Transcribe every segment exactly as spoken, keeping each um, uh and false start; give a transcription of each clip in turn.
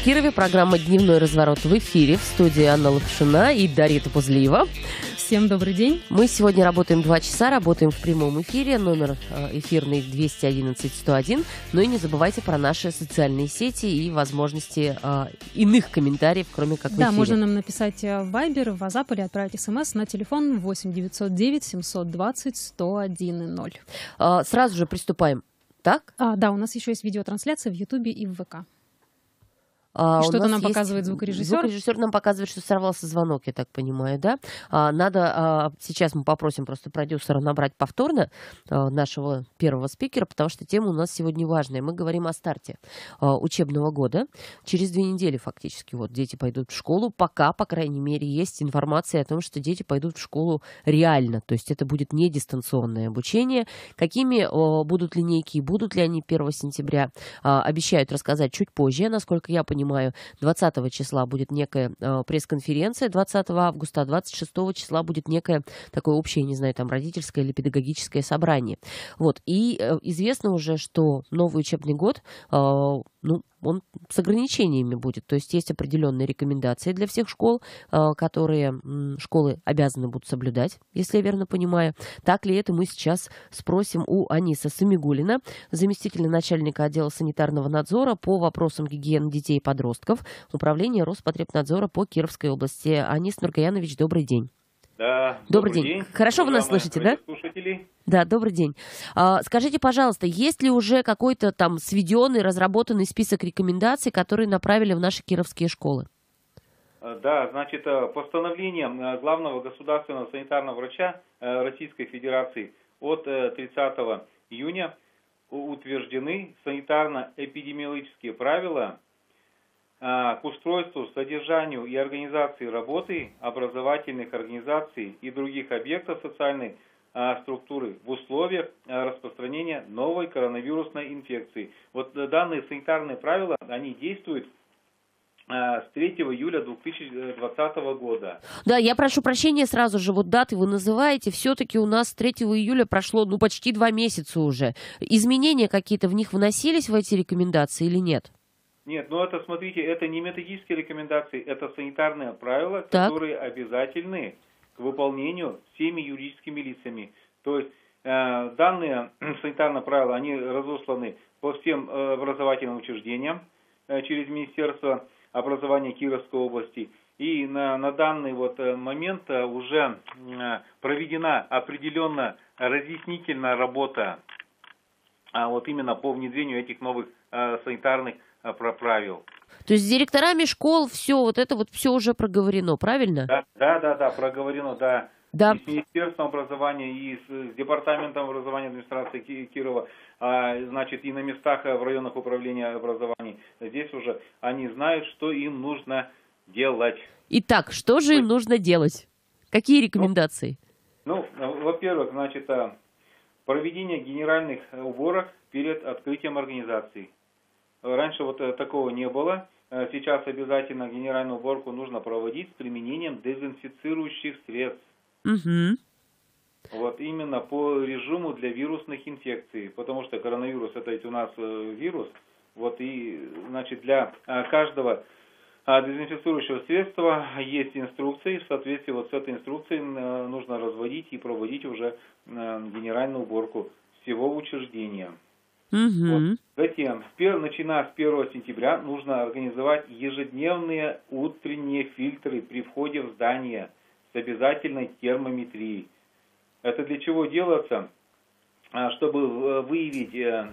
Кирове. Программа «Дневной разворот» в эфире. В студии Анна Лапшина и Дарита Пузлиева. Всем добрый день. Мы сегодня работаем два часа, работаем в прямом эфире. Номер эфирный двести одиннадцать сто один. Ну и не забывайте про наши социальные сети и возможности э, иных комментариев, кроме как в эфире. Да, можно нам написать в Viber, в WhatsApp или отправить смс на телефон восемь девятьсот девять семьсот двадцать сто один ноль. Э, сразу же приступаем. Так? А, да, у нас еще есть видеотрансляция в Ютубе и в ВК. А, Что-то нам показывает звукорежиссер? Звукорежиссер нам показывает, что сорвался звонок, я так понимаю, да? А, надо, а, сейчас мы попросим просто продюсера набрать повторно а, нашего первого спикера, потому что тема у нас сегодня важная. Мы говорим о старте а, учебного года. Через две недели фактически вот дети пойдут в школу. Пока, по крайней мере, есть информация о том, что дети пойдут в школу реально. То есть это будет не дистанционное обучение. Какими а, будут линейки и будут ли они первого сентября, а, обещают рассказать чуть позже, насколько я понимаю. двадцатого числа будет некая э, пресс-конференция, двадцатого августа, а двадцать шестого числа будет некое такое общее, не знаю, там, родительское или педагогическое собрание. Вот. И э, известно уже, что новый учебный год, э, ну, он с ограничениями будет. То есть есть определенные рекомендации для всех школ, которые школы обязаны будут соблюдать, если я верно понимаю. Так ли это, мы сейчас спросим у Аниса Самигуллина, заместителя начальника отдела санитарного надзора по вопросам гигиены детей и подростков, Управления Роспотребнадзора по Кировской области. Анис Нургаянович, добрый день. Да, добрый, добрый день. день. Хорошо вы нас Уважаемые слышите, да? Слушатели. Да, добрый день. А, скажите, пожалуйста, есть ли уже какой-то там сведенный, разработанный список рекомендаций, которые направили в наши кировские школы? Да, значит, постановлением главного государственного санитарного врача Российской Федерации от тридцатого июня утверждены санитарно-эпидемиологические правила к устройству, содержанию и организации работы образовательных организаций и других объектов социальной структуры в условиях распространения новой коронавирусной инфекции. Вот данные санитарные правила, они действуют с третьего июля две тысячи двадцатого года. Да, я прошу прощения сразу же, вот даты вы называете, все-таки у нас с третьего июля прошло, ну, почти два месяца уже. Изменения какие-то в них вносились, в эти рекомендации, или нет? Нет, ну это, смотрите, это не методические рекомендации, это санитарные правила, так. которые обязательны к выполнению всеми юридическими лицами. То есть э, данные санитарные правила, они разосланы по всем э, образовательным учреждениям э, через Министерство образования Кировской области. И на, на данный вот момент э, уже э, проведена определенная разъяснительная работа э, вот именно по внедрению этих новых э, санитарных правил. То есть с директорами школ все вот это вот все уже проговорено, правильно? Да, да, да, да проговорено, да. Да. И с Министерством образования, и с, с Департаментом образования администрации Кирова, а, значит, и на местах в районах управления образования. Здесь уже они знают, что им нужно делать. Итак, что же им нужно делать? Какие рекомендации? Ну, ну во-первых, значит, проведение генеральных уборок перед открытием организации. Раньше вот такого не было. Сейчас обязательно генеральную уборку нужно проводить с применением дезинфицирующих средств. Угу. Вот именно по режиму для вирусных инфекций. Потому что коронавирус это ведь у нас вирус. Вот и, значит, для каждого дезинфицирующего средства есть инструкции. В соответствии вот с этой инструкцией нужно разводить и проводить уже генеральную уборку всего учреждения. Угу. Вот. Затем, начиная с первого сентября, нужно организовать ежедневные утренние фильтры при входе в здание с обязательной термометрией. Это для чего делается? Чтобы выявить э,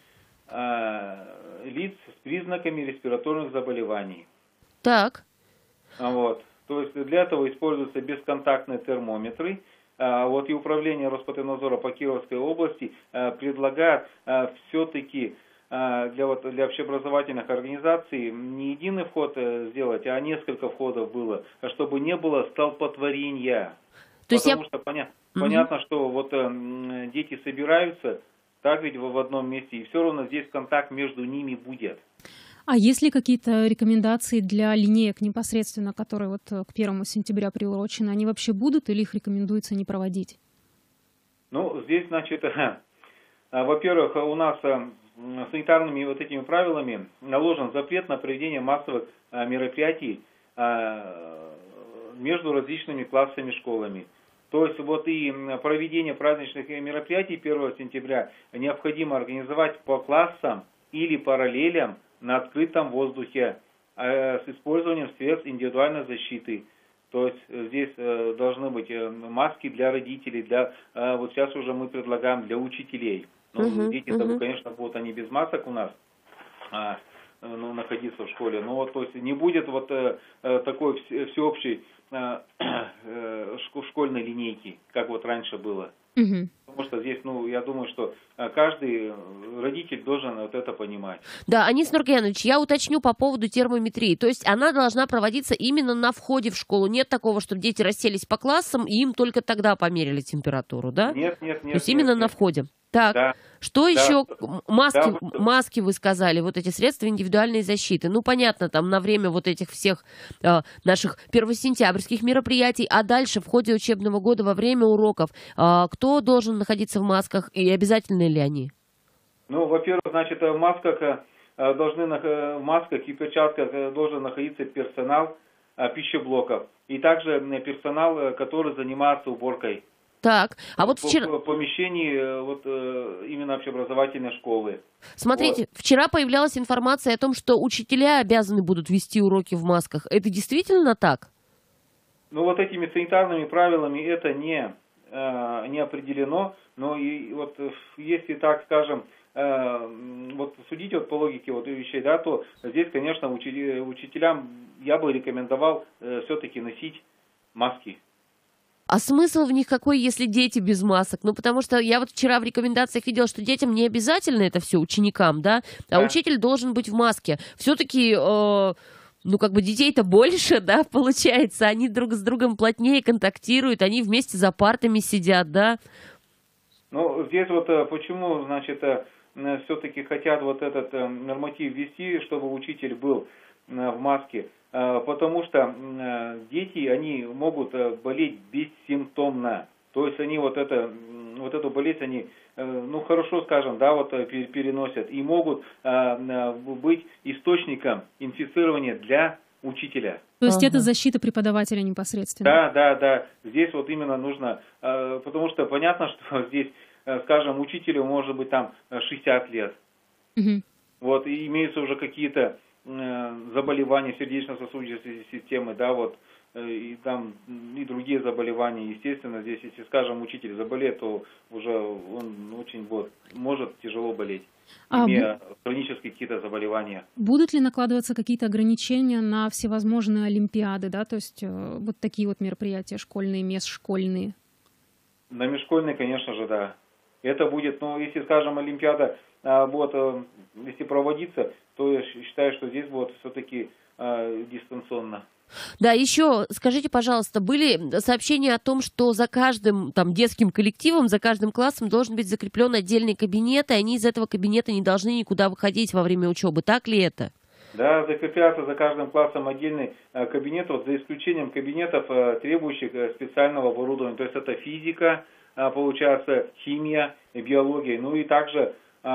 э, лиц с признаками респираторных заболеваний. Так. Вот. То есть для этого используются бесконтактные термометры. Вот и Управление Роспотребнадзора по Кировской области предлагает все-таки для, вот, для общеобразовательных организаций не единый вход сделать, а несколько входов было, чтобы не было столпотворения. То есть Потому я... что поня... угу. понятно, что вот дети собираются, так ведь в одном месте, и все равно здесь контакт между ними будет. А есть ли какие-то рекомендации для линеек непосредственно, которые вот к первому сентября приурочены? Они вообще будут или их рекомендуется не проводить? Ну, здесь, значит, во-первых, у нас санитарными вот этими правилами наложен запрет на проведение массовых мероприятий между различными классами школами. То есть вот и проведение праздничных мероприятий первого сентября необходимо организовать по классам или параллелям на открытом воздухе с использованием средств индивидуальной защиты. То есть здесь должны быть маски для родителей, для, вот сейчас уже мы предлагаем для учителей. Ну, uh-huh, дети-то, uh-huh. конечно, будут они без масок у нас а, ну, находиться в школе. Но вот, то есть не будет вот э, такой всеобщей э, э, школьной линейки, как вот раньше было. Uh-huh. Потому что здесь, ну, я думаю, что каждый родитель должен вот это понимать. Да, Анис Нургенович, я уточню по поводу термометрии. То есть она должна проводиться именно на входе в школу. Нет такого, чтобы дети расселись по классам и им только тогда померили температуру, да? Нет, нет, нет. То есть нет, именно нет. на входе. Так, да. что да. еще? Маски, да. маски, вы сказали, вот эти средства индивидуальной защиты. Ну, понятно, там на время вот этих всех э, наших первосентябрьских мероприятий, а дальше в ходе учебного года, во время уроков, э, кто должен находиться в масках и обязательны ли они? Ну, во-первых, значит, в масках э, должны в масках и перчатках должен находиться персонал э, пищеблоков и также персонал, который занимается уборкой. Так, а вот вчера... В помещении вот, именно общеобразовательной школы. Смотрите, вот. Вчера появлялась информация о том, что учителя обязаны будут вести уроки в масках. Это действительно так? Ну, вот этими санитарными правилами это не, не определено, но и вот если так скажем, вот судить вот по логике вот вещей, да, то здесь, конечно, учителям я бы рекомендовал все-таки носить маски. А смысл в них какой, если дети без масок? Ну, потому что я вот вчера в рекомендациях видела, что детям не обязательно это все, ученикам, да? А да. Учитель должен быть в маске. Все-таки, э, ну, как бы детей-то больше, да, получается. Они друг с другом плотнее контактируют, они вместе за партами сидят, да? Ну, здесь вот почему, значит, все-таки хотят вот этот норматив ввести, чтобы учитель был в маске. Потому что дети, они могут болеть бессимптомно. То есть они вот, это, вот эту болезнь, они, ну хорошо скажем, да, вот переносят и могут быть источником инфицирования для учителя. То есть ага. это защита преподавателя непосредственно? Да, да, да. Здесь вот именно нужно, потому что понятно, что здесь, скажем, учителю может быть там шестьдесят лет. Угу. Вот, и имеются уже какие-то заболевания сердечно-сосудистой системы, да, вот, и там и другие заболевания, естественно, здесь, если, скажем, учитель заболеет, то уже он очень вот, может тяжело болеть, а имея б... хронические какие-то заболевания. Будут ли накладываться какие-то ограничения на всевозможные олимпиады, да, то есть вот такие вот мероприятия школьные, межшкольные? На межшкольные, конечно же, да. Это будет, ну, если, скажем, олимпиада вот, если проводиться, то я считаю, что здесь будет все-таки э, дистанционно. Да, еще скажите, пожалуйста, были сообщения о том, что за каждым там детским коллективом, за каждым классом должен быть закреплен отдельный кабинет, и они из этого кабинета не должны никуда выходить во время учебы. Так ли это? Да, закрепляется за каждым классом отдельный э, кабинет, вот, за исключением кабинетов, э, требующих э, специального оборудования. То есть это физика, э, получается, химия, биология, ну и также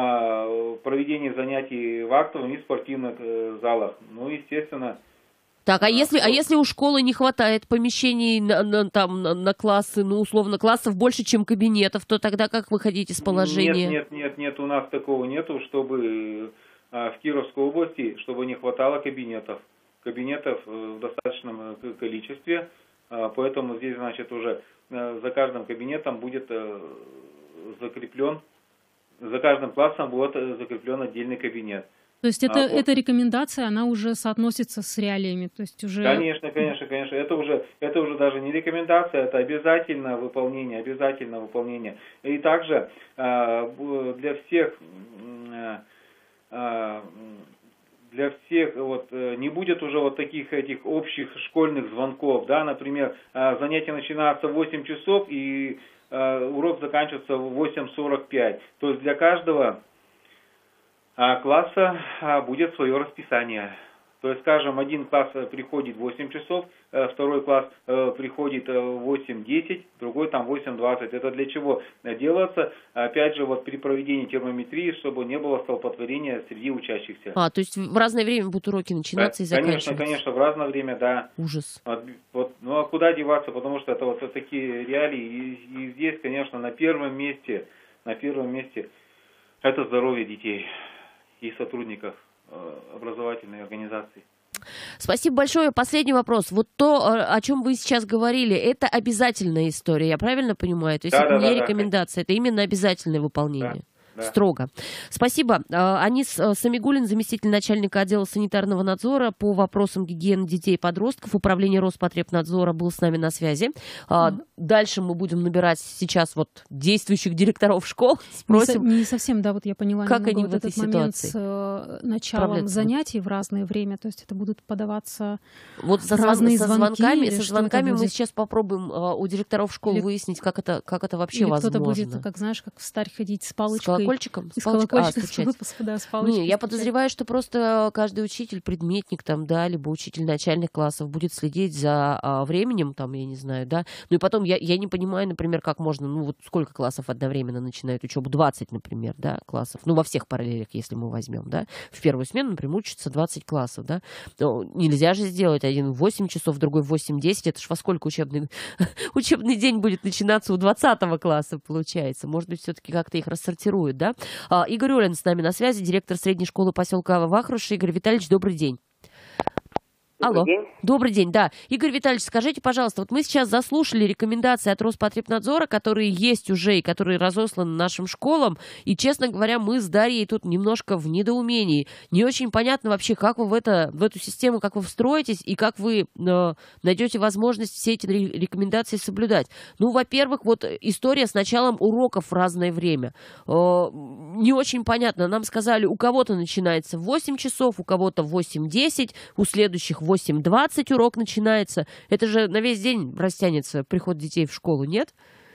проведение занятий в актовых и спортивных залах. Ну, естественно. Так, а если, а если у школы не хватает помещений на, на, там, на, на классы, ну, условно, классов больше, чем кабинетов, то тогда как выходить из положения? Нет, нет, нет, нет, у нас такого нету, чтобы в Кировской области, чтобы не хватало кабинетов. Кабинетов в достаточном количестве, поэтому здесь, значит, уже за каждым кабинетом будет закреплен За каждым классом будет закреплен отдельный кабинет. То есть это, а, эта рекомендация, она уже соотносится с реалиями? То есть уже... Конечно, конечно, конечно. Это уже, это уже даже не рекомендация, это обязательное выполнение, обязательное выполнение. И также для всех, для всех вот, не будет уже вот таких этих общих школьных звонков. Да? Например, занятия начинаются в восемь часов и урок заканчивается в восемь сорок пять. То есть для каждого класса будет свое расписание. То есть, скажем, один класс приходит в восемь часов, второй класс приходит в восемь-десять, другой там восемь-двадцать. Это для чего делается? Опять же, вот при проведении термометрии, чтобы не было столпотворения среди учащихся. А, то есть в разное время будут уроки начинаться да, и заканчиваться? Конечно, конечно, в разное время, да. Ужас. Вот, вот, ну а куда деваться, потому что это вот такие реалии. И, и здесь, конечно, на первом месте, на первом месте это здоровье детей и сотрудников образовательной организации. Спасибо большое. Последний вопрос. Вот то, о чем вы сейчас говорили, это обязательная история, я правильно понимаю? То есть да, это да, не да, рекомендация, да. Это именно обязательное выполнение. Да. Да. Строго. Спасибо. Анис Самигуллин, заместитель начальника отдела санитарного надзора по вопросам гигиены детей и подростков, управления Роспотребнадзора, был с нами на связи. Mm-hmm. Дальше мы будем набирать сейчас вот действующих директоров школ. Спросим, не, со, не совсем, да, вот я поняла, как они вот в этой этот момент ситуации с э, началом занятий в разное время, то есть это будут подаваться вот со, разные со звонки. звонками, со звонками мы сейчас попробуем uh, у директоров школ или, выяснить, как это, как это вообще или возможно. Кто-то будет, как знаешь, как встарь ходить с палочкой. С колокольчиком? С колокольчиком, а, с выпуска, да, с палочкой. Не, я подозреваю, что просто каждый учитель, предметник там, да, либо учитель начальных классов будет следить за а, временем, там, я не знаю, да. Ну и потом я, я не понимаю, например, как можно, ну вот сколько классов одновременно начинают учебу? двадцать, например, да, классов. Ну во всех параллелях, если мы возьмем, да. В первую смену, например, учатся двадцать классов, да. Но нельзя же сделать один в восемь часов, другой в восемь-десять. Это ж во сколько учебный, учебный день будет начинаться у двадцатого класса, получается. Может быть, все-таки как-то их рассортируют, да. А, Игорь Олин с нами на связи, директор средней школы поселка Вахруши. Игорь Витальевич, добрый день. Добрый Алло. день. Добрый день, да. Игорь Витальевич, скажите, пожалуйста, вот мы сейчас заслушали рекомендации от Роспотребнадзора, которые есть уже и которые разосланы нашим школам, и, честно говоря, мы с Дарьей тут немножко в недоумении. Не очень понятно вообще, как вы в, это, в эту систему, как вы встроитесь и как вы э, найдете возможность все эти рекомендации соблюдать. Ну, во-первых, вот история с началом уроков в разное время. Э, не очень понятно. Нам сказали, у кого-то начинается в восемь часов, у кого-то в восемь-десять, у следующих в восемь двадцать урок начинается. Это же на весь день растянется приход детей в школу, нет?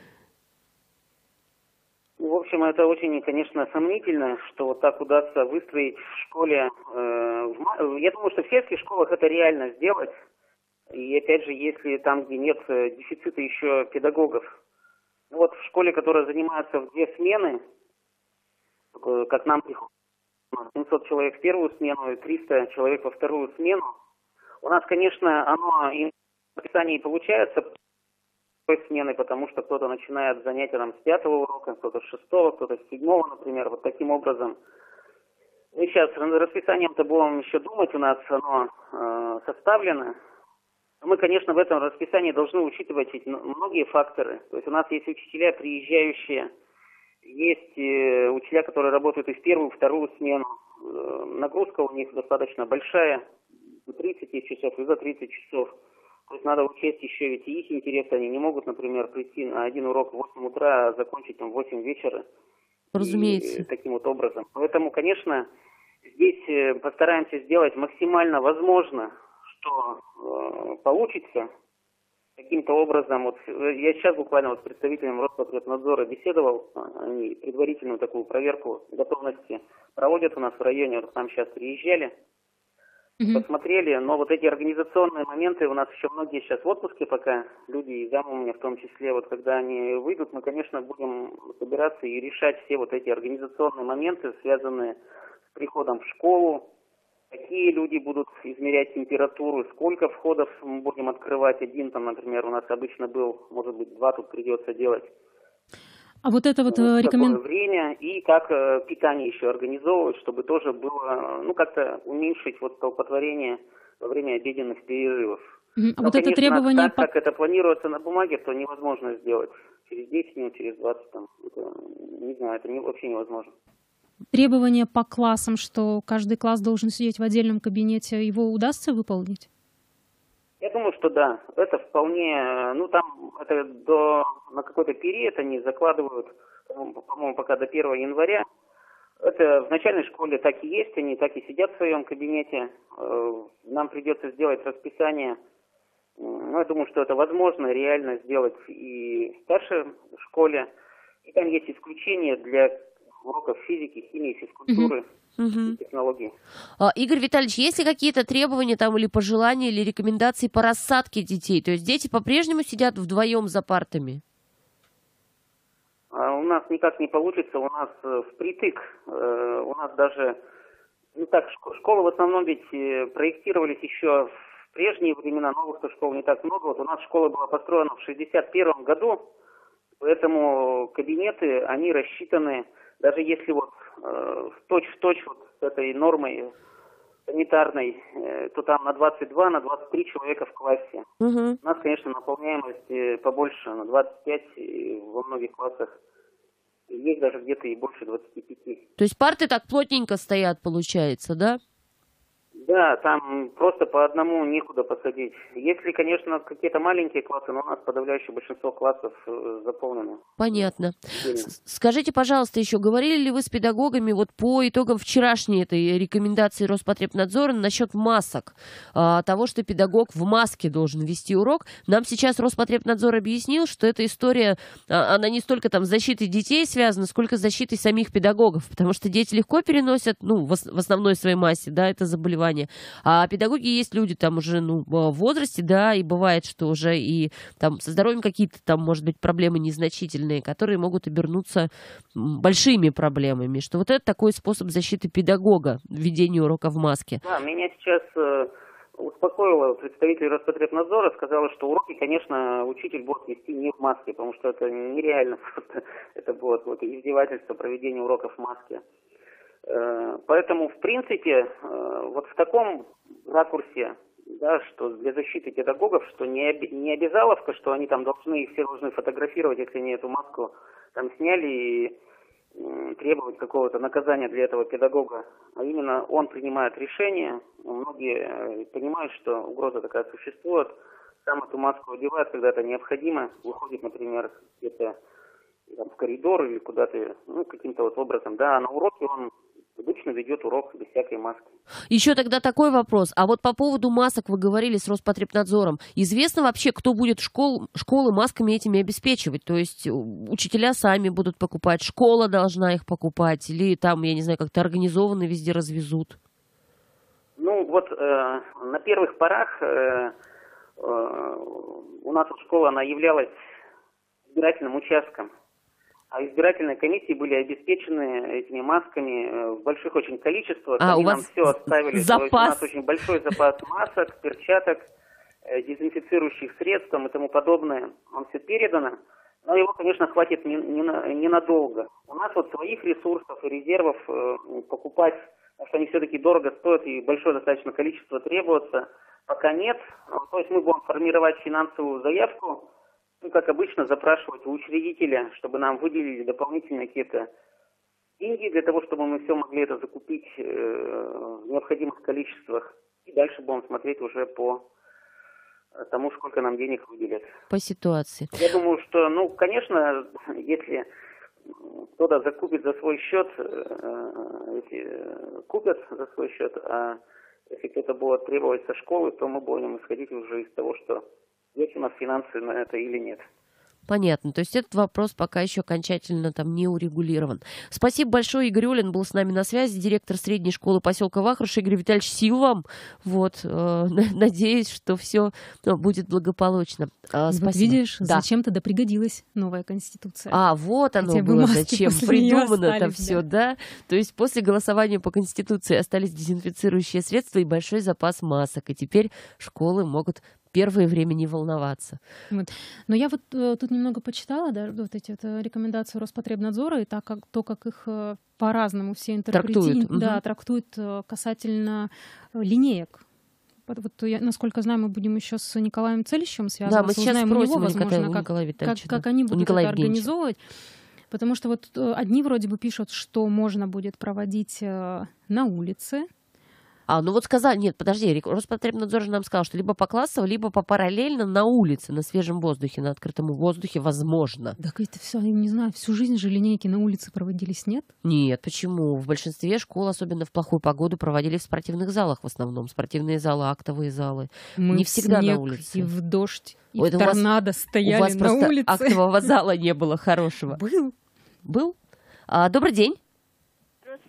В общем, это очень, конечно, сомнительно, что вот так удастся выстроить в школе. Э, в, я думаю, что в сельских школах это реально сделать. И опять же, если там, где нет дефицита еще педагогов. Вот в школе, которая занимается в две смены, как нам приходит, семьсот человек в первую смену и триста человек во вторую смену, у нас, конечно, оно и в расписании получается смены, потому что кто-то начинает занятия там с пятого урока, кто-то с шестого, кто-то с седьмого, например, вот таким образом. Мы сейчас расписанием-то будем еще думать, у нас оно э, составлено. Мы, конечно, в этом расписании должны учитывать многие факторы. То есть у нас есть учителя, приезжающие, есть э, учителя, которые работают и в первую, и вторую смену. Э, нагрузка у них достаточно большая. тридцать часов и за тридцать часов. То есть надо учесть еще ведь и их интересы. Они не могут, например, прийти на один урок в восемь утра, а закончить там в восемь вечера. Разумеется. И таким вот образом. Поэтому, конечно, здесь постараемся сделать максимально возможно, что э, получится. Каким-то образом, вот я сейчас буквально вот с представителем Роспотребнадзора беседовал, они предварительную такую проверку готовности проводят у нас в районе, вот к нам сейчас приезжали. Mm-hmm. Посмотрели, но вот эти организационные моменты, у нас еще многие сейчас в отпуске пока, люди и замы у меня в том числе, вот когда они выйдут, мы, конечно, будем собираться и решать все вот эти организационные моменты, связанные с приходом в школу, какие люди будут измерять температуру, сколько входов мы будем открывать, один там, например, у нас обычно был, может быть, два тут придется делать. А вот это вот ну, рекомен... время и как э, питание еще организовывать, чтобы тоже было, ну, как-то уменьшить вот столпотворение во время обеденных перерывов. Mm-hmm. А Но, вот конечно, это требование... так, как это планируется на бумаге, то невозможно сделать. Через десять минут, через двадцать, там, это, не знаю, это не, вообще невозможно. Требования по классам, что каждый класс должен сидеть в отдельном кабинете, его удастся выполнить? Я думаю, что да. Это вполне, ну там это до, на какой-то период они закладывают, по-моему, пока до первого января. Это в начальной школе так и есть, они так и сидят в своем кабинете. Нам придется сделать расписание. Ну, я думаю, что это возможно реально сделать и в старшей школе. И там есть исключения для уроков физики, химии, физкультуры. Угу. технологий. А, Игорь Витальевич, есть ли какие-то требования там или пожелания, или рекомендации по рассадке детей? То есть дети по-прежнему сидят вдвоем за партами? А у нас никак не получится, у нас э, впритык, э, у нас даже, ну так, шко- школы в основном ведь э, проектировались еще в прежние времена, новых-то школ не так много. Вот у нас школа была построена в шестьдесят первом году, поэтому кабинеты, они рассчитаны, даже если вот э, в точь-в-точь вот с этой нормой санитарной, э, то там на двадцать два, на двадцать три человека в классе. Угу. У нас, конечно, наполняемость э, побольше, на двадцать пять и во многих классах. Есть даже где-то и больше двадцати пяти. То есть парты так плотненько стоят, получается, да? Да, там просто по одному некуда посадить. Если, конечно, какие-то маленькие классы, но у нас подавляющее большинство классов э, заполнены. Понятно. Сильно. С- Скажите, пожалуйста, еще говорили ли вы с педагогами вот по итогам вчерашней этой рекомендации Роспотребнадзора насчет масок, а, того, что педагог в маске должен вести урок? Нам сейчас Роспотребнадзор объяснил, что эта история, а, она не столько там с защитой детей связана, сколько с защитой самих педагогов, потому что дети легко переносят, ну, в, ос- в основной своей массе, да, это заболевание. А педагоги есть люди там уже, ну, в возрасте, да, и бывает, что уже и там со здоровьем какие-то там, может быть, проблемы незначительные, которые могут обернуться м, большими проблемами, что вот это такой способ защиты педагога, введение урока в маске. Да, меня сейчас э, успокоила представитель Роспотребнадзора, сказала, что уроки, конечно, учитель будет вести не в маске, потому что это нереально, просто это будет вот, издевательство проведения уроков в маске. Э, Поэтому, в принципе, э, вот в таком ракурсе, да, что для защиты педагогов, что не, оби- не обязаловка, что они там должны, все должны фотографировать, если они эту маску там сняли и м, требовать какого-то наказания для этого педагога, а именно он принимает решение. Многие э, понимают, что угроза такая существует, сам эту маску одевает, когда это необходимо, выходит, например, где-то там, в коридор или куда-то, ну, каким-то вот образом, да, а на уроке он обычно ведет урок без всякой маски. Еще тогда такой вопрос. А вот по поводу масок вы говорили с Роспотребнадзором. Известно вообще, кто будет школ, школы масками этими обеспечивать? То есть учителя сами будут покупать, школа должна их покупать, или там, я не знаю, как-то организованно везде развезут? Ну, вот э, на первых порах э, э, у нас вот школа, она являлась избирательным участком. А избирательные комиссии были обеспечены этими масками э, в больших очень количествах. А, Они у вас нам все оставили. запас. То есть у нас очень большой запас масок, перчаток, э, дезинфицирующих средств там, и тому подобное. Он все передано. Но его, конечно, хватит не, не на- ненадолго. У нас вот своих ресурсов и резервов э, покупать, потому что они все-таки дорого стоят и большое достаточно количество требуется, пока нет. То есть мы будем формировать финансовую заявку, ну, как обычно, запрашивать у учредителя, чтобы нам выделили дополнительные какие-то деньги для того, чтобы мы все могли это закупить э, в необходимых количествах. И дальше будем смотреть уже по тому, сколько нам денег выделят. По ситуации. Я думаю, что, ну, конечно, если кто-то закупит за свой счет, э, если купят за свой счет, а если кто-то будет требовать со школы, то мы будем исходить уже из того, что есть у нас финансы на это или нет. Понятно. То есть этот вопрос пока еще окончательно там не урегулирован. Спасибо большое. Игорь Олин был с нами на связи, директор средней школы поселка Вахруш. Игорь Витальевич, сил вам. Вот, э, надеюсь, что все будет благополучно. Э, Вот спасибо. видишь, Да. зачем тогда пригодилась новая конституция. А, вот оно Хотя бы было, маски зачем после неё придумано там остались, все, да. То есть после голосования по Конституции остались дезинфицирующие средства и большой запас масок. И теперь школы могут первое время не волноваться. Вот. Но я вот э, тут немного почитала, да, вот эти вот, э, рекомендации Роспотребнадзора, и так как то, как их э, по-разному все интерпретируют, Трактуют, да, мгм. трактуют э, касательно э, линеек. Вот, вот я, насколько знаю, мы будем еще с Николаем Целищевым связываться, Да, мы сейчас узнаем у спросим него, у Николая- возможно, у как, Николая как, Витальевича, как да. они У будут Николая это Евгеньевича. организовывать. Потому что вот э, одни вроде бы пишут, что можно будет проводить э, на улице. А, ну вот сказали, нет, подожди, Рик- Роспотребнадзор же нам сказал, что либо по классово, либо по параллельно на улице, на свежем воздухе, на открытом воздухе возможно. Так это все, я не знаю, всю жизнь же линейки на улице проводились, нет? Нет, почему? В большинстве школ, особенно в плохую погоду, проводили в спортивных залах в основном. Спортивные залы, актовые залы. Мы Не в всегда на снег улице. и в дождь, и Ой, в это у вас- торнадо У стояли вас на просто улице. актового зала не было хорошего. Был. Был? А, добрый день. Здравствуйте.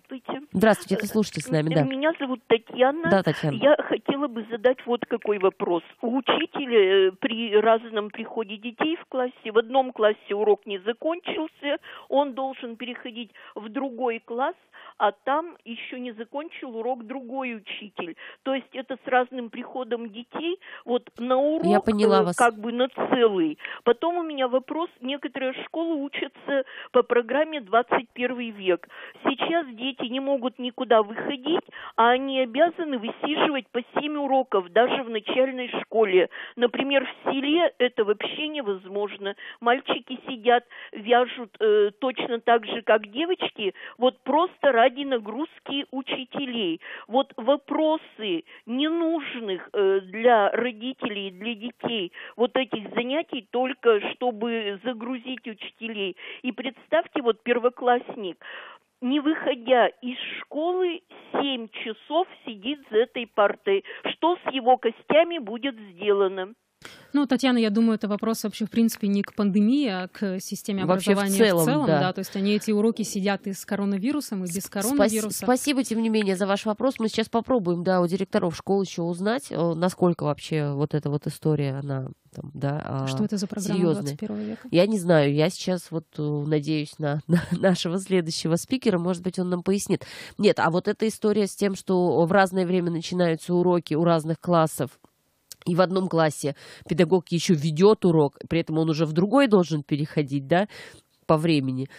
Здравствуйте. Здравствуйте, это слушатель с нами, да. Меня зовут Татьяна. Да, Татьяна. Я хотела бы задать вот какой вопрос. У учителя при разном приходе детей в классе, в одном классе урок не закончился, он должен переходить в другой класс, а там еще не закончил урок другой учитель. То есть это с разным приходом детей вот на урок. Я поняла вас. Как бы на целый. Потом у меня вопрос. Некоторые школы учатся по программе двадцать первый век. Сейчас дети не могут никуда выходить, а они обязаны высиживать по семь уроков даже в начальной школе. Например, в селе это вообще невозможно. Мальчики сидят, вяжут э, точно так же, как девочки, вот просто ради нагрузки учителей. Вот вопросы ненужных э, для родителей, для детей вот этих занятий только чтобы загрузить учителей. И представьте, вот первоклассник, не выходя из школы, семь часов сидит за этой партой. Что с его костями будет сделано? Ну, Татьяна, я думаю, это вопрос вообще, в принципе, не к пандемии, а к системе вообще образования в целом, в целом. да. Да. То есть они эти уроки сидят и с коронавирусом, и без коронавируса. Спасибо, тем не менее, за ваш вопрос. Мы сейчас попробуем, да, у директоров школ еще узнать, насколько вообще вот эта вот история, она, там, да, Что это за программа серьезная. двадцать первого века? Я не знаю, я сейчас вот надеюсь на, на нашего следующего спикера, может быть, он нам пояснит. Нет, а вот эта история с тем, что в разное время начинаются уроки у разных классов, и в одном классе педагог еще ведет урок, при этом он уже в другой должен переходить, да, по времени.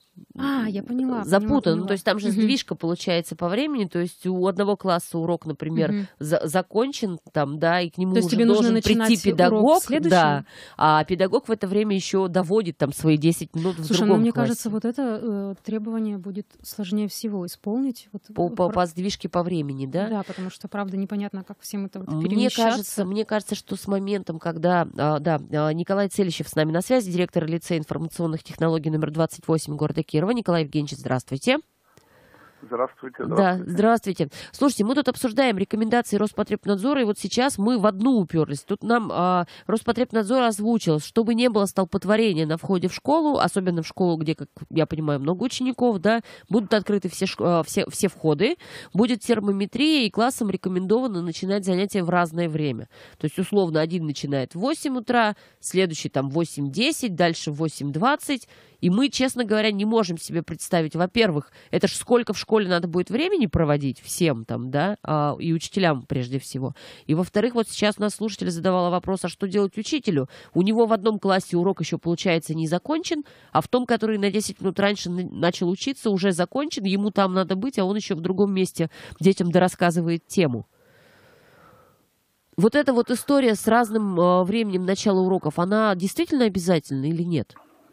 А, я поняла. Запутано. Поняла, поняла. Ну, то есть там же Угу. сдвижка получается по времени. То есть у одного класса урок, например, Угу. за- закончен, там, да, и к нему То есть уже тебе нужно должен начинать прийти урок педагог, следующий? да, а педагог в это время еще доводит там свои десять минут в Слушай, другом ну мне классе. кажется, вот это э, требование будет сложнее всего исполнить. Вот, По, по, про- по сдвижке по времени, да? Да, потому что, правда, непонятно, как всем это вот Мне перемещаться. кажется, мне кажется, что с моментом, когда, а, да, а, Николай Целищев с нами на связи, директор лицея информационных технологий номер двадцать восемь города Кирова. Николай Евгеньевич, здравствуйте. Здравствуйте, Да, здравствуйте. здравствуйте. Слушайте, мы тут обсуждаем рекомендации Роспотребнадзора, и вот сейчас мы в одну уперлись. Тут нам а, Роспотребнадзор озвучил, чтобы не было столпотворения на входе в школу, особенно в школу, где, как я понимаю, много учеников, да, будут открыты все, шк- а, все, все входы, будет термометрия, и классам рекомендовано начинать занятия в разное время. То есть, условно, один начинает в восемь утра, следующий там в восемь десять, дальше в восемь двадцать. И мы, честно говоря, не можем себе представить, во-первых, это ж сколько в школе надо будет времени проводить всем там, да, а, и учителям прежде всего. И, во-вторых, вот сейчас у нас слушатель задавала вопрос, а что делать учителю? У него в одном классе урок еще, получается, не закончен, а в том, который на десять минут раньше начал учиться, уже закончен, ему там надо быть, а он еще в другом месте детям дорассказывает тему. Вот эта вот история с разным э, временем начала уроков, она действительно обязательна или нет?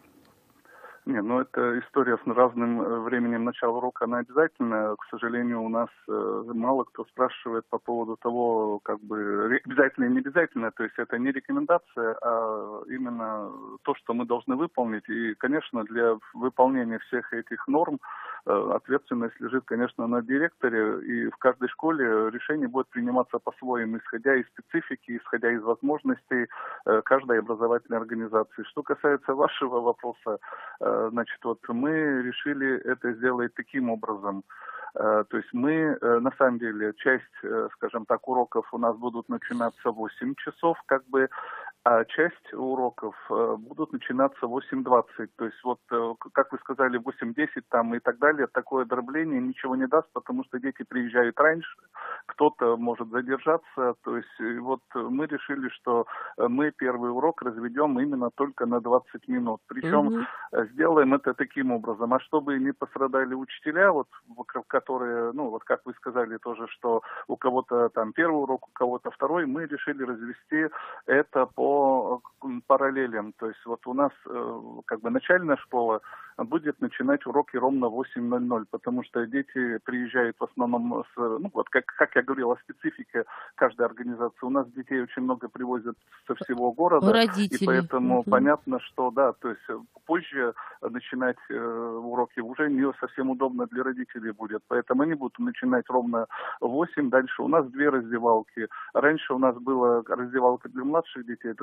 Не, ну это история с разным э, временем начала урока, она обязательно. К сожалению, у нас э, мало кто спрашивает по поводу того, как бы ре- обязательно и не обязательно. То есть это не рекомендация, а именно то, что мы должны выполнить. И, конечно, для выполнения всех этих норм э, ответственность лежит, конечно, на директоре. И в каждой школе решение будет приниматься по-своему, исходя из специфики, исходя из возможностей э, каждой образовательной организации. Что касается вашего вопроса, э, значит, вот мы решили это сделать таким образом. То есть мы, на самом деле, часть, скажем так, уроков у нас будут начинаться в восемь часов, как бы, а часть уроков будут начинаться в восемь двадцать. То есть вот, как вы сказали, восемь десять там и так далее, такое дробление ничего не даст, потому что дети приезжают раньше, кто-то может задержаться. То есть вот мы решили, что мы первый урок разведем именно только на двадцать минут. Причем mm-hmm. сделаем это таким образом. А чтобы не пострадали учителя, вот, которые, ну, вот как вы сказали тоже, что у кого-то там первый урок, у кого-то второй, мы решили развести это по параллелям. То есть вот у нас как бы начальная школа будет начинать уроки ровно в восемь ноль ноль, потому что дети приезжают в основном, с, ну, вот как, как я говорил, о специфике каждой организации. У нас детей очень много привозят со всего города, родители. И поэтому угу. понятно, что да, то есть позже начинать э, уроки уже не совсем удобно для родителей будет, поэтому они будут начинать ровно в восемь. Дальше у нас две раздевалки. Раньше у нас была раздевалка для младших детей,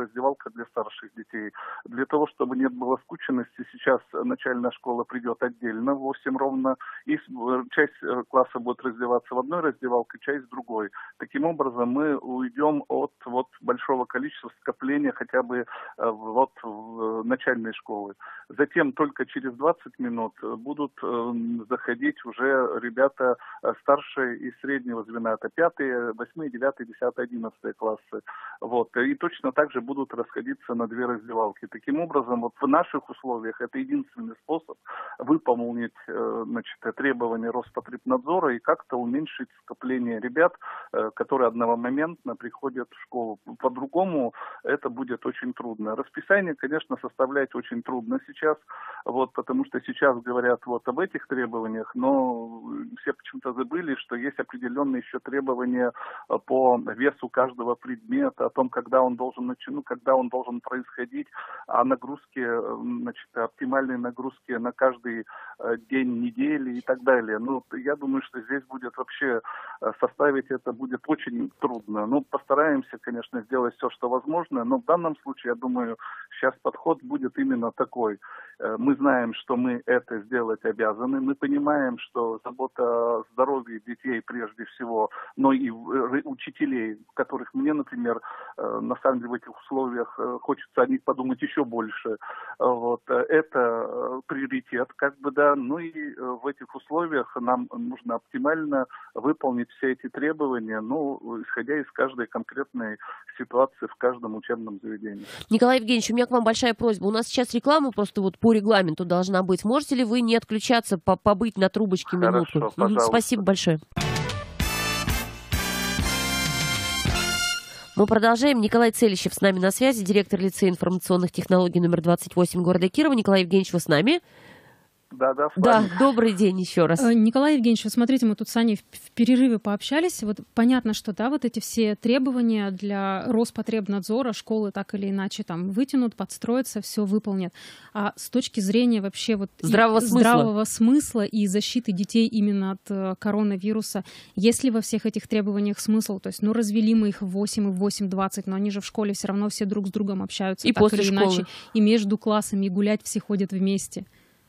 раздевалка для старших детей. Для того, чтобы не было скученности, сейчас начальная школа придет отдельно в восемь ровно, и часть класса будет раздеваться в одной раздевалке, часть в другой. Таким образом, мы уйдем от вот, большого количества скопления хотя бы вот, в начальной школы. Затем только через двадцать минут будут заходить уже ребята старшие и среднего звена. Это пятые, восьмые, девятые, десятые, одиннадцатые классы. Вот. И точно так же будут расходиться на две раздевалки. Таким образом, вот в наших условиях это единственный способ выполнить значит, требования Роспотребнадзора и как-то уменьшить скопление ребят, которые одномоментно приходят в школу. По-другому это будет очень трудно. Расписание, конечно, составлять очень трудно сейчас, вот, потому что сейчас говорят вот об этих требованиях, но все почему-то забыли, что есть определенные еще требования по весу каждого предмета, о том, когда он должен начать, ну, когда он должен происходить, о нагрузке, значит, оптимальной нагрузке на каждый день недели и так далее. Ну, я думаю, что здесь будет вообще составить это будет очень трудно. Ну, постараемся, конечно, сделать все, что возможно, но в данном случае, я думаю, сейчас подход будет именно такой. Мы знаем, что мы это сделать обязаны, мы понимаем, что забота о здоровье детей прежде всего, но и учителей, которых мне, например, на самом деле в этих условиях хочется о них подумать еще больше. Вот. Это приоритет, как бы, да, ну и в этих условиях нам нужно оптимально выполнить все эти требования, ну, исходя из каждой конкретной ситуации в каждом учебном заведении. Николай Евгеньевич, у меня к вам большая просьба. У нас сейчас реклама просто вот по регламенту должна быть. Можете ли вы не отключаться, побыть на трубочке минутку? Хорошо, пожалуйста. Спасибо большое. Мы продолжаем. Николай Целищев с нами на связи, директор лицея информационных технологий номер двадцать восемь города Кирова. Николай Евгеньевич, вы с нами? Да, да, да, добрый день еще раз. Николай Евгеньевич, вот смотрите, мы тут с Аней в перерыве пообщались. Вот понятно, что да, вот эти все требования для Роспотребнадзора школы так или иначе там вытянут, подстроятся, все выполнят. А с точки зрения вообще вот здравого, смысла. здравого смысла и защиты детей именно от коронавируса, есть ли во всех этих требованиях смысл? То есть, ну, развели мы их в восемь и в восемь двадцать, но они же в школе все равно все друг с другом общаются. И так после или школы. иначе. И между классами, и гулять все ходят вместе.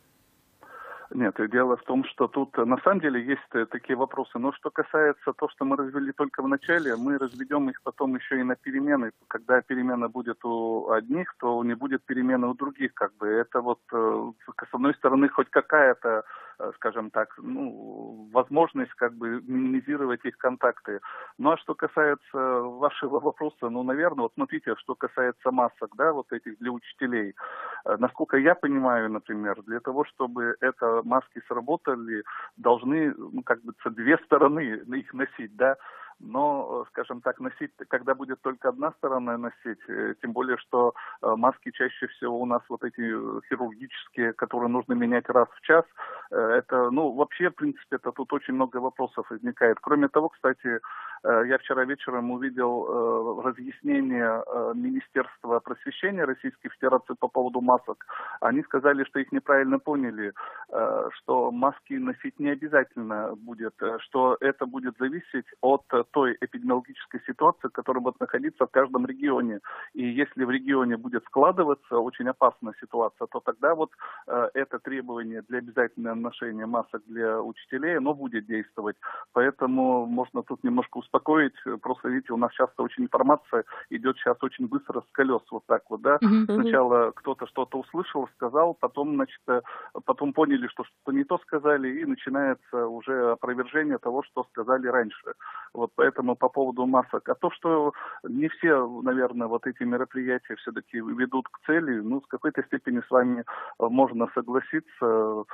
Нет, дело в том, что тут на самом деле есть такие вопросы. Но что касается того, что мы развели только в начале, мы разведем их потом еще и на перемены. Когда перемена будет у одних, то не будет перемены у других. Как бы это вот с одной стороны хоть какая-то, скажем так, ну, возможность как бы минимизировать их контакты. Ну а что касается вашего вопроса, ну, наверное, вот смотрите, что касается масок, да, вот этих для учителей. Насколько я понимаю, например, для того, чтобы это маски сработали, должны, ну, как бы, две стороны их носить, да. Но, скажем так, носить, когда будет только одна сторона носить, тем более, что маски чаще всего у нас вот эти хирургические, которые нужно менять раз в час, это, ну, вообще, в принципе, это тут очень много вопросов возникает. Кроме того, кстати, я вчера вечером увидел разъяснение Министерства просвещения Российской Федерации по поводу масок. Они сказали, что их неправильно поняли, что маски носить не обязательно будет, что это будет зависеть от той эпидемиологической ситуации, которая будет находиться в каждом регионе. И если в регионе будет складываться очень опасная ситуация, то тогда вот э, это требование для обязательного ношения масок для учителей, оно будет действовать. Поэтому можно тут немножко успокоить. Просто, видите, у нас часто очень информация идет сейчас очень быстро с колес, вот так вот, да. Uh-huh. Сначала кто-то что-то услышал, сказал, потом, значит, потом поняли, что что-то не то сказали, и начинается уже опровержение того, что сказали раньше. Вот. Поэтому по поводу масок. А то, что не все, наверное, вот эти мероприятия все-таки ведут к цели, ну, с какой-то степени с вами можно согласиться.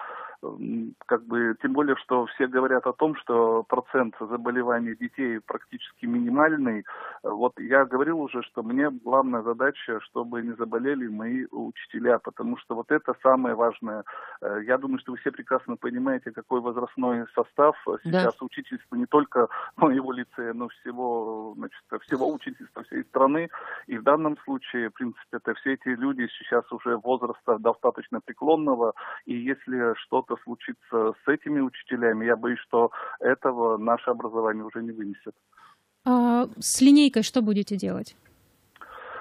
Как бы, тем более, что все говорят о том, что процент заболеваний детей практически минимальный. Вот я говорил уже, что мне главная задача, чтобы не заболели мои учителя, потому что вот это самое важное. Я думаю, что вы все прекрасно понимаете, какой возрастной состав сейчас да. учительства не только моего лицея, но всего, значит, всего учительства всей страны. И в данном случае, в принципе, это все эти люди сейчас уже возраста достаточно преклонного, и если что-то случится с этими учителями, я боюсь, что этого наше образование уже не вынесет. А с линейкой что будете делать?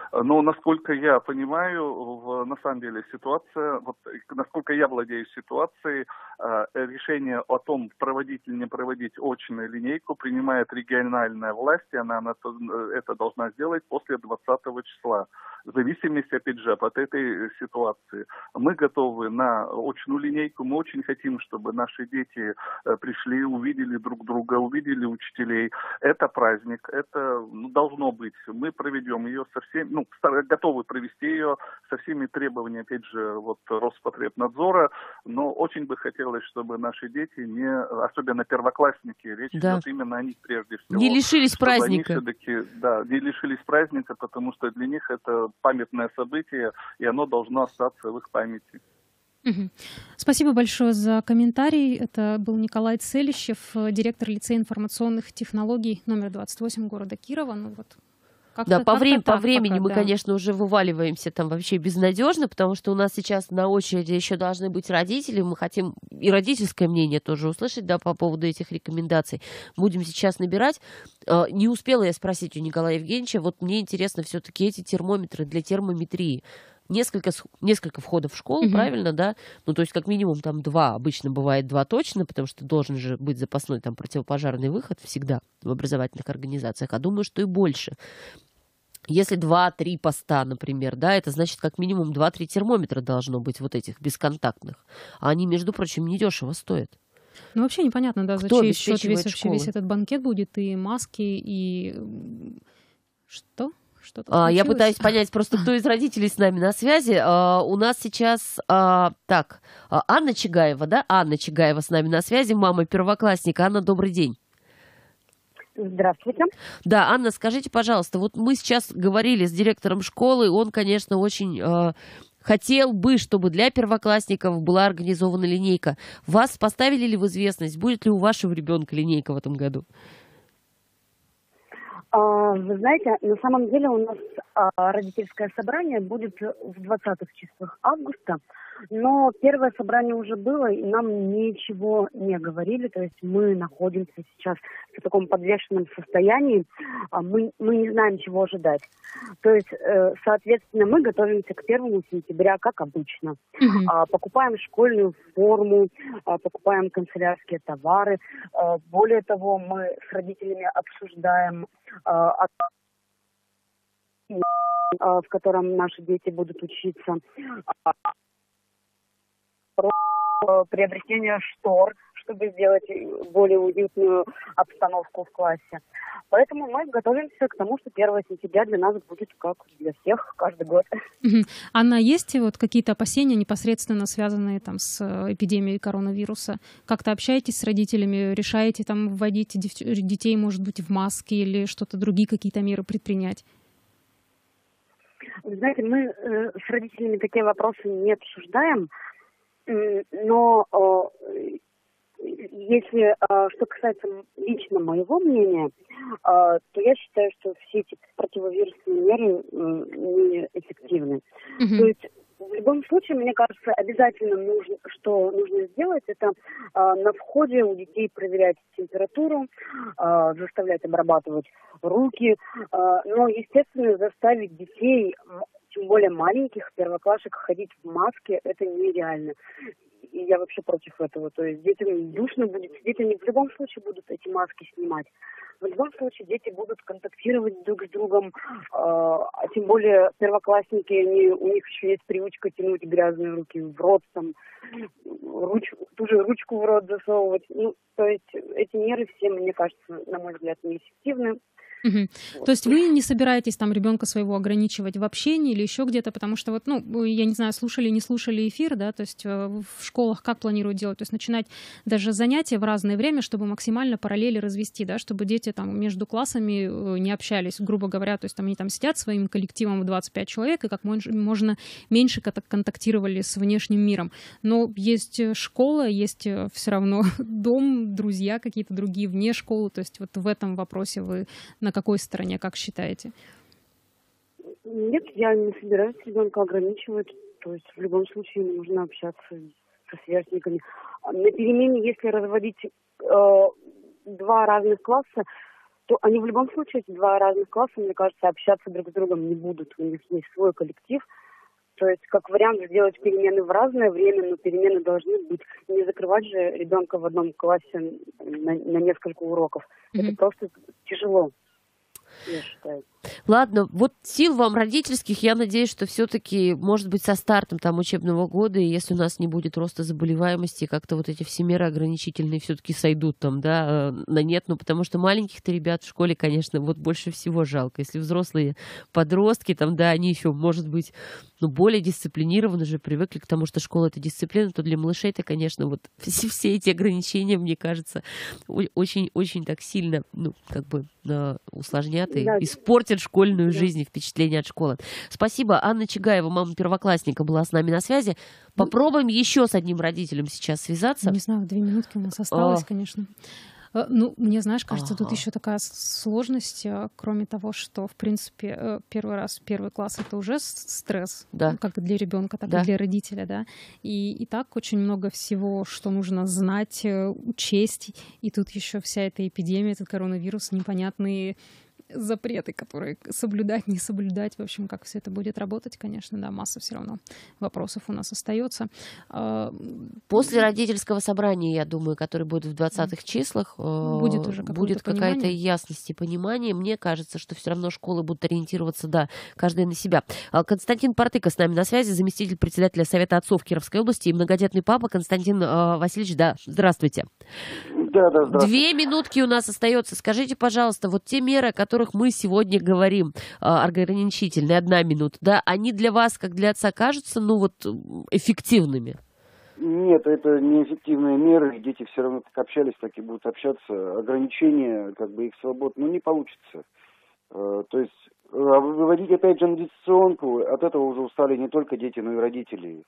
Но, насколько я понимаю, в, на самом деле ситуация, вот, насколько я владею ситуацией, решение о том, проводить или не проводить очную линейку, принимает региональная власть, и она, она это должна сделать после двадцатого числа. В зависимости, опять же, от этой ситуации. Мы готовы на очную линейку, мы очень хотим, чтобы наши дети пришли, увидели друг друга, увидели учителей. Это праздник, это ну, должно быть. Мы проведем ее со всеми, ну, готовы провести ее со всеми требованиями, опять же, вот Роспотребнадзора, но очень бы хотелось, чтобы наши дети, не, особенно первоклассники, речь да. идет именно о них прежде всего. Не лишились праздника. Они все-таки, да, не лишились праздника, потому что для них это памятное событие, и оно должно остаться в их памяти. Угу. Спасибо большое за комментарий. Это был Николай Целищев, директор лицея информационных технологий номер двадцать восемь города Кирова. Ну, вот. Да, по, время, по времени пока, мы, да. конечно, уже вываливаемся там вообще безнадежно, потому что у нас сейчас на очереди еще должны быть родители. Мы хотим и родительское мнение тоже услышать, да, по поводу этих рекомендаций. Будем сейчас набирать. Не успела я спросить у Николая Евгеньевича, вот мне интересно все-таки эти термометры для термометрии. Несколько, несколько входов в школу, uh-huh. правильно, да? Ну, то есть, как минимум, там два. Обычно бывает два точно, потому что должен же быть запасной там противопожарный выход всегда в образовательных организациях. А думаю, что и больше. Если два-три поста, например, да, это значит, как минимум два-три термометра должно быть вот этих бесконтактных. А они, между прочим, недешево стоят. Ну, вообще непонятно, да, за чей счет весь, вообще весь этот банкет будет, и маски, и... Что? А, я пытаюсь понять просто, кто из родителей с нами на связи. А, у нас сейчас, а, так, Анна Чигаева, да? Анна Чигаева с нами на связи, мама первоклассника. Анна, добрый день. Здравствуйте. Да, Анна, скажите, пожалуйста, вот мы сейчас говорили с директором школы, он, конечно, очень... А, хотел бы, чтобы для первоклассников была организована линейка. Вас поставили ли в известность, будет ли у вашего ребенка линейка в этом году? Вы знаете, на самом деле у нас родительское собрание будет в двадцатых числах августа, но первое собрание уже было, и нам ничего не говорили, то есть мы находимся сейчас в таком подвешенном состоянии, мы, мы не знаем, чего ожидать. То есть, соответственно, мы готовимся к первому сентября, как обычно. Mm-hmm. Покупаем школьную форму, покупаем канцелярские товары. Более того, мы с родителями обсуждаем, в котором наши дети будут учиться, приобретение штор, чтобы сделать более уютную обстановку в классе. Поэтому мы готовимся к тому, что первого сентября для нас будет как для всех каждый год. Угу. Анна, есть вот какие-то опасения, непосредственно связанные там с эпидемией коронавируса? Как-то общаетесь с родителями, решаете там вводить детей, может быть, в маски или что-то, другие какие-то меры предпринять? Вы знаете, мы э, с родителями такие вопросы не обсуждаем, э, но э, если, э, что касается лично моего мнения, э, то я считаю, что все эти противовирусные меры э, неэффективны. Mm-hmm. То есть в любом случае, мне кажется, обязательно нужно, что нужно сделать, это э, на входе у детей проверять температуру, э, заставлять обрабатывать руки, э, но, естественно, заставить детей, тем более маленьких первоклашек, ходить в маске, это нереально. И я вообще против этого. То есть детям душно будет сидеть, они в любом случае будут эти маски снимать. В любом случае дети будут контактировать друг с другом, а тем более первоклассники, они, у них еще есть привычка тянуть грязные руки в рот, там, руч, ту же ручку в рот засовывать. Ну, то есть эти меры все, мне кажется, на мой взгляд, неэффективны. Угу. Вот. То есть вы не собираетесь там ребенка своего ограничивать в общении или еще где-то, потому что вот, ну, я не знаю, слушали, не слушали эфир, да, то есть в школах как планируют делать, то есть начинать даже занятия в разное время, чтобы максимально параллели развести, да, чтобы дети там между классами не общались, грубо говоря, то есть там они там сидят своим коллективом в двадцать пять человек и как можно меньше контактировали с внешним миром. Но есть школа, есть все равно дом, друзья какие-то другие вне школы, то есть вот в этом вопросе вы на какой стороне, как считаете? Нет, я не собираюсь ребенка ограничивать. То есть в любом случае нужно общаться со сверстниками. На перемене, если разводить э, два разных класса, то они в любом случае, эти два разных класса, мне кажется, общаться друг с другом не будут. У них есть свой коллектив. То есть, как вариант, сделать перемены в разное время, но перемены должны быть. Не закрывать же ребенка в одном классе на, на несколько уроков. Mm-hmm. Это просто тяжело, я считаю. Ладно, вот сил вам родительских, я надеюсь, что все-таки, может быть, со стартом там учебного года, и если у нас не будет роста заболеваемости, как-то вот эти все меры ограничительные все-таки сойдут там, да, на нет, ну, потому что маленьких-то ребят в школе, конечно, вот больше всего жалко. Если взрослые подростки, там, да, они еще, может быть, ну, более дисциплинированно же привыкли к тому, что школа — это дисциплина, то для малышей-то, конечно, вот все, все эти ограничения, мне кажется, очень-очень так сильно, ну, как бы усложнят и да. испортят школьную да. жизнь и впечатление от школы. Спасибо. Анна Чигаева, мама первоклассника, была с нами на связи. Попробуем еще с одним родителем сейчас связаться. Не знаю, две минутки у нас осталось, а... конечно. Ну, мне, знаешь, кажется, ага. тут еще такая сложность, кроме того, что, в принципе, первый раз, первый класс — это уже стресс, да. как для ребенка, так да. и для родителя, да. И, и так очень много всего, что нужно знать, учесть. И тут еще вся эта эпидемия, этот коронавирус, непонятные запреты, которые соблюдать, не соблюдать. В общем, как все это будет работать, конечно, да, масса все равно вопросов у нас остается. После родительского собрания, я думаю, которое будет в двадцатых числах, будет уже будет какая-то ясность и понимание. Мне кажется, что все равно школы будут ориентироваться, да, каждая на себя. Константин Партыка с нами на связи, заместитель председателя Совета отцов Кировской области и многодетный папа. Константин Васильевич, да, здравствуйте. Да, да, здравствуйте. Две минутки у нас остается. Скажите, пожалуйста, вот те меры, о которых мы сегодня говорим, ограничительные, одна минута, да, они для вас, как для отца, кажутся, ну вот, эффективными? Нет, это неэффективные меры, дети все равно как общались, так и будут общаться. Ограничения, как бы их свобод, ну, не получится. То есть выводить опять же на дистанционку, от этого уже устали не только дети, но и родители.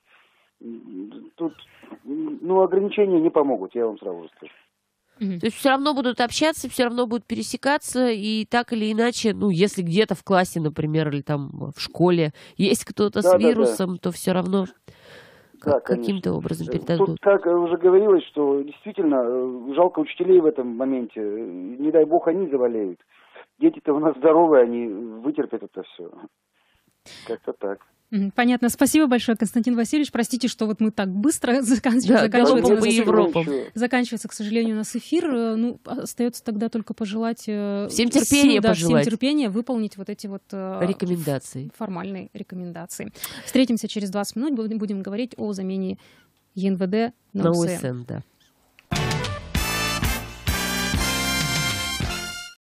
Тут, ну, ограничения не помогут, я вам сразу скажу. То есть все равно будут общаться, все равно будут пересекаться, и так или иначе, ну, если где-то в классе, например, или там в школе есть кто-то да, с вирусом, да, да. то все равно да, как, каким-то образом передадут. Тут, как уже говорилось, что действительно жалко учителей в этом моменте. Не дай бог они заболеют. Дети-то у нас здоровые, они вытерпят это все. Как-то так. Понятно. Спасибо большое, Константин Васильевич. Простите, что вот мы так быстро заканчиваем. Да, заканчивается, по Европам. Заканчивается, к сожалению, у нас эфир. Ну, остается тогда только пожелать... Всем терпения сил, да, пожелать. Всем терпения выполнить вот эти вот... Рекомендации. Формальные рекомендации. Встретимся через двадцать минут. Будем говорить о замене ЕНВД на, на ОСН. Да.